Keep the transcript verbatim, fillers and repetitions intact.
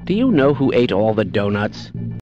Do you know who ate all the donuts?